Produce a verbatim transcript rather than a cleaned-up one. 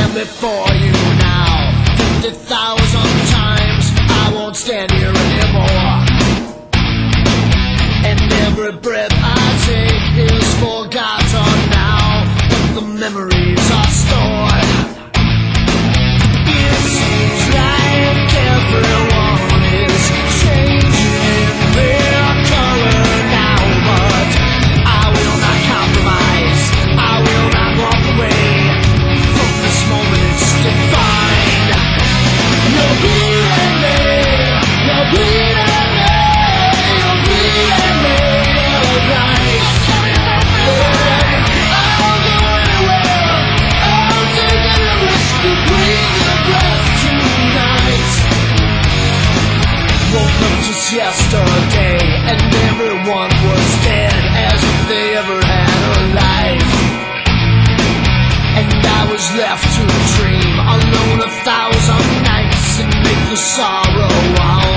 before you now. Fifty thousand times I won't stand here anymore. And every breath I take is forgotten now, but the memories are stored. It seems like everyone is changing their color now, but I will not compromise. I will not walk away from this moment. It's defined. You're bleeding me. You're bleeding me. You're bleeding me. Right. I'll go anywhere. I'll take any risk to breathe your breath tonight. Woke up just yesterday and everyone was dead, as if they ever had a life. And I was left to dream alone a thousand nights and make the sorrow out.